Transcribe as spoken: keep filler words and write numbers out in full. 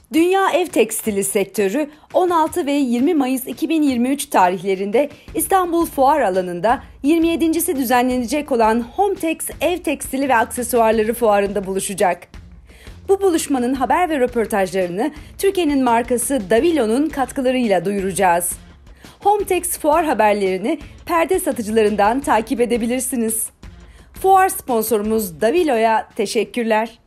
Dünya ev tekstili sektörü on altı ve yirmi Mayıs iki bin yirmi üç tarihlerinde İstanbul Fuar Alanı'nda yirmi yedincisi düzenlenecek olan Hometex Ev Tekstili ve Aksesuarları Fuarı'nda buluşacak. Bu buluşmanın haber ve röportajlarını Türkiye'nin markası Davilo'nun katkılarıyla duyuracağız. Hometex fuar haberlerini perde satıcılarından takip edebilirsiniz. Fuar sponsorumuz Davilo'ya teşekkürler.